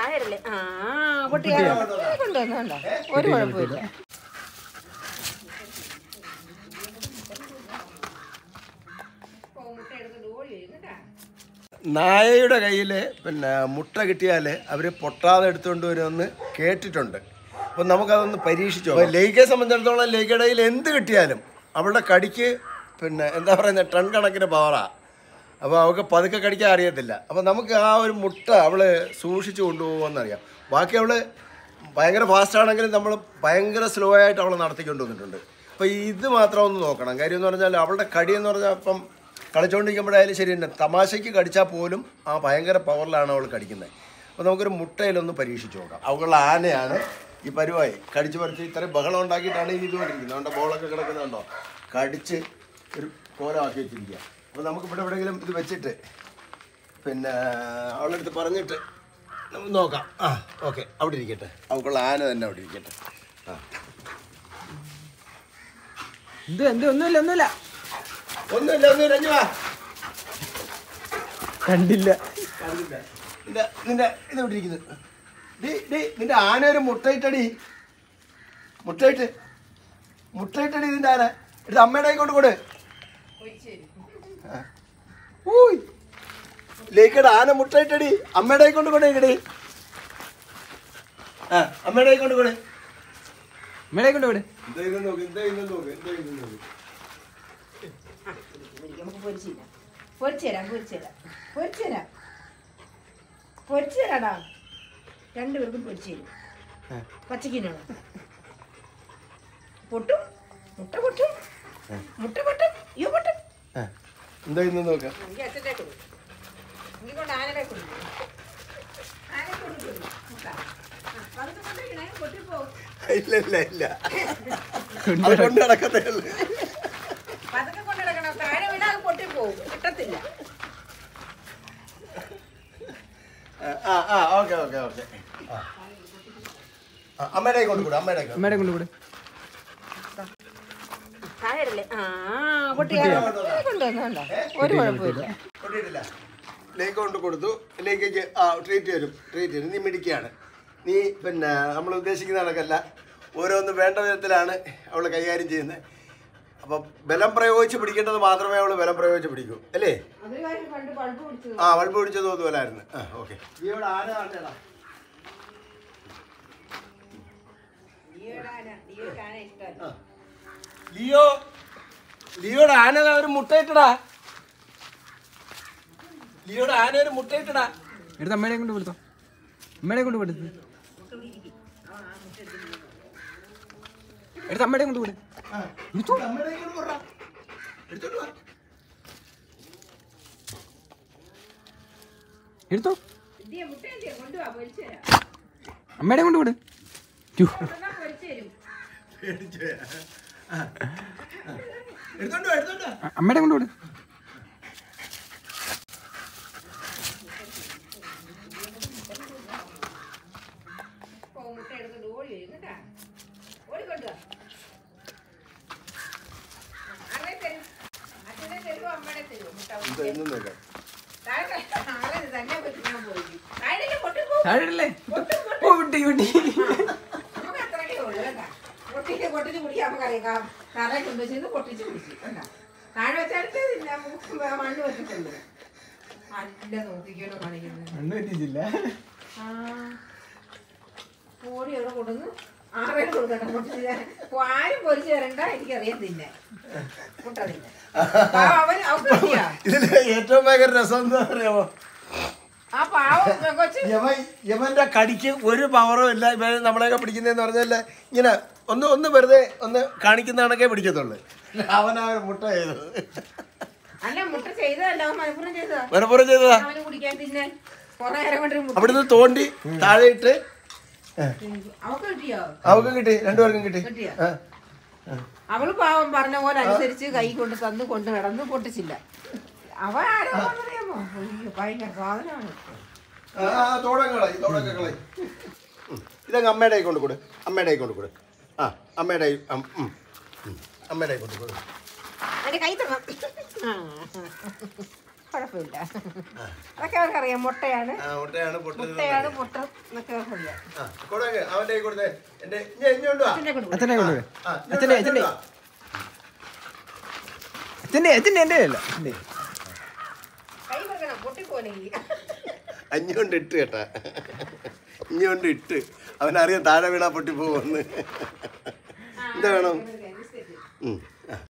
താഴെ ആ കുട്ടികളെ കൊണ്ടുവന്നോണ്ടോ ഒരു കുഴപ്പമില്ല. നായയുടെ കയ്യിൽ പിന്നെ മുട്ട കിട്ടിയാൽ അവർ പൊട്ടാതെ എടുത്തുകൊണ്ട് വരുമെന്ന് കേട്ടിട്ടുണ്ട്. അപ്പം നമുക്കതൊന്ന് പരീക്ഷിച്ചോ. അപ്പോൾ ലേഖയെ സംബന്ധിച്ചിടത്തോളം ലേഖയുടെ കയ്യിൽ എന്ത് കിട്ടിയാലും അവളുടെ കടിക്ക് പിന്നെ എന്താ പറയുന്നത് ടൺ കണക്കിന് പവറാണ്. അപ്പോൾ അവൾക്ക് പതുക്കെ കടിക്കാൻ അറിയത്തില്ല. അപ്പോൾ നമുക്ക് ആ ഒരു മുട്ട അവൾ സൂക്ഷിച്ച് കൊണ്ടുപോകുമെന്നറിയാം. ബാക്കി അവൾ ഭയങ്കര ഫാസ്റ്റാണെങ്കിലും നമ്മൾ ഭയങ്കര സ്ലോ ആയിട്ട് അവൾ നടത്തിക്കൊണ്ട് വന്നിട്ടുണ്ട്. അപ്പോൾ ഇത് മാത്രം ഒന്ന് നോക്കണം. കാര്യം എന്ന് പറഞ്ഞാൽ അവളുടെ കടിയെന്ന് പറഞ്ഞാൽ ഇപ്പം കളിച്ചുകൊണ്ടിരിക്കുമ്പോഴായാലും ശരി തന്നെ തമാശയ്ക്ക് കടിച്ചാൽ പോലും ആ ഭയങ്കര പവറിലാണ് അവൾ കടിക്കുന്നത്. അപ്പോൾ നമുക്കൊരു മുട്ടയിലൊന്ന് പരീക്ഷിച്ച് നോക്കാം. അവളുടെ ആനയാണ് ഈ പരുവായി കടിച്ച് പറിച്ച് ഇത്രയും ബഹളം ഉണ്ടാക്കിയിട്ടാണ് ഇത് ഇതുകൊണ്ടിരിക്കുന്നത്. അതുകൊണ്ട് ബോളൊക്കെ കിടക്കുന്നുണ്ടോ കടിച്ച് ഒരു കോലമാക്കി വെച്ചിരിക്കുക. അപ്പോൾ നമുക്ക് ഇവിടെ എവിടെയെങ്കിലും ഇത് വെച്ചിട്ട് പിന്നെ അവളുടെ അടുത്ത് പറഞ്ഞിട്ട് നമുക്ക് നോക്കാം. ആ ഓക്കെ, അവിടെ ഇരിക്കട്ടെ. അവൾക്കുള്ള ആന തന്നെ അവിടെ ഇരിക്കട്ടെ. ആ ഒന്നുമില്ല കണ്ടില്ല. നിന്റെ ഇത് ഇവിടെ ഇരിക്കുന്നത് നിന്റെ ആന ഒരു മുട്ടയിട്ടടി ഇതിന്റെ ആന എടുത്ത് അമ്മയുടെ കൊണ്ട് കൊടു. ലേക്കട ആന മുട്ടയിട്ടടി അമ്മയുടെ കൊണ്ട് കൊടുക്കടി. ആ അമ്മയുടെ കൊണ്ട് കൊടു. പൊരിച്ചുതരാടാ രണ്ടുപേർക്കും പൊരിച്ചു തരും. പച്ചക്കിനാണ് പൊട്ടും മുട്ട പൊട്ടും അയ്യോ പൊട്ടും. എന്താ ഇന്ന് നോക്കാം. എനിക്ക് അച്ഛൻ്റെ കൊടുക്കും, എനിക്ക് കൊണ്ട് ആനയുടെ കൊടുക്കും, ആനയെ കൊടുക്കും മുട്ട. പതുക്കെ കൊണ്ടിരിക്കണേ പൊട്ടിപ്പോവും. ഇല്ല അത് കൊണ്ട് നടക്കത്തേ ഉള്ളു. പതുക്കെ കൊണ്ട് നടക്കണം, താഴെ വീണാൽ പൊട്ടിപ്പോവും, കിട്ടത്തില്ല. ഓക്കെ അമ്മയുടെ കൊണ്ട് കൂടെ താഴെ ആ കുട്ടികളെ കൊണ്ടുവന്നോണ്ടോ ഒരു കുഴപ്പമില്ല. ലേക്ക് കൊണ്ട് കൊടുത്തു. ലേക്കേക്ക് ട്രീറ്റ് തരും. നീ മിടിക്കുകയാണ്. നീ പിന്നെ നമ്മൾ ഉദ്ദേശിക്കുന്ന കണക്കല്ല, ഓരോന്ന് വേണ്ട വിധത്തിലാണ് അവൾ കൈകാര്യം ചെയ്യുന്നത്. അപ്പം ബലം പ്രയോഗിച്ച് പിടിക്കേണ്ടത് മാത്രമേ അവൾ ബലം പ്രയോഗിച്ച് പിടിക്കൂ അല്ലേ? ആ ബൾബ് പിടിച്ചത് അതുപോലായിരുന്നു. ആ ഓക്കെ. ഇവിടെ ആന കാണിച്ചേടാ. ലിയോയുടെ ആന ഒരു മുട്ടയിട്ടടാ. എടുത്ത് അമ്മയുടെ കൊണ്ട് കൊടുത്തോ. അമ്മയുടെ കൊണ്ട് കൊടുത്തു. എടുത്ത് അമ്മയുടെ കൊണ്ട് കൊടു. എടുത്തോ. അമ്മയുടെ കൊണ്ട് കൊടു. അമ്മയുടെ കൊണ്ട് കൊടു. പൊട്ടിച്ച് കുടിക്കാൻ നമുക്കറിയാം. കറ കൊണ്ടുവച്ച് പൊട്ടിച്ച് കുടിച്ചു. താഴെ വെച്ചാൽ മണ്ണ് വെച്ചിട്ടുണ്ട്. നല്ല നോക്കിക്കോ കാണിക്കുന്നത്. കോടി എവിടെ കൊടുന്ന് ആറേഴ് കൊടുക്കട്ടെ. പൊട്ടിച്ച് ആരും പൊരിച്ചു തരണ്ട, എനിക്കറിയത്തില്ല. പൊട്ടതില്ല. ഇതില് ഏറ്റവും ഭയങ്കര രസം എന്താ പറയാമോ? യമന്റെ കടിക്ക് ഒരു പവറും ഇല്ല. ഇവ നമ്മളെയൊക്കെ പിടിക്കുന്നതെന്ന് പറഞ്ഞാൽ ഇങ്ങനെ ഒന്ന് വെറുതെ ഒന്ന് കാണിക്കുന്ന കണക്കേ പിടിക്കത്തുള്ളു. അവനാ മുട്ട ചെയ്തത്. മനപ്പുറം ചെയ്തതാ. അവിടുന്ന് തോണ്ടി താഴെ ഇട്ട് അവക്കും കിട്ടി, രണ്ടുപേർക്കും കിട്ടി. അവള് പാവം പറഞ്ഞ പോലെ അനുസരിച്ച് കൈ കൊണ്ട് തന്നു കൊണ്ട് കിടന്ന് പൊട്ടിച്ചില്ല. അവ ആരോമോ ഭയങ്കര സാധനമാണ്. ഇതങ്ങ് അമ്മയുടെ കൊണ്ട് കൊടു. ആ അമ്മയുടെ കൊണ്ട് കൊടു. കൈ കുഴപ്പമില്ല. അതൊക്കെ അവർക്കറിയാം. മുട്ടയാണ് മുട്ടയാണ് പൊട്ടത്. മുട്ടയാണ് പൊട്ട എന്നൊക്കെ അവർക്കറിയാം. അവന്റെ കൊടുത്തേ. ഇങ്ങോട്ട് വാ. അച്ഛനെ കൊണ്ട് അച്ഛനെ കൊണ്ടുവിട്. ആ, അച്ഛൻ്റെ ഇങ്ങോട്ട് വാ. അച്ഛൻ്റെ എൻ്റെ അല്ല എൻ്റെ. കൈ വെക്കണം പൊട്ടിപ്പോലെങ്കിൽ. അഞ്ഞുകൊണ്ട് ഇട്ട് കേട്ടാ. ഇഞ്ഞുകൊണ്ട് ഇട്ട് അവനറിയാം താഴെ വീണാ പൊട്ടിപ്പോകുമെന്ന്. എന്താ വേണം?